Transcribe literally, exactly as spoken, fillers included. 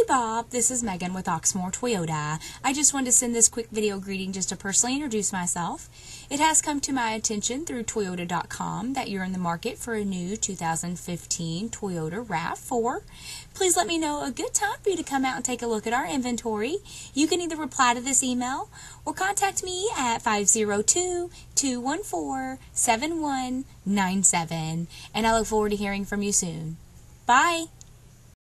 Bob, this is Megan with Oxmoor Toyota. I just wanted to send this quick video greeting just to personally introduce myself. It has come to my attention through Toyota dot com that you're in the market for a new two thousand fifteen Toyota RAV four. Please let me know a good time for you to come out and take a look at our inventory. You can either reply to this email or contact me at five zero two, two one four, seven one nine seven. And I look forward to hearing from you soon. Bye!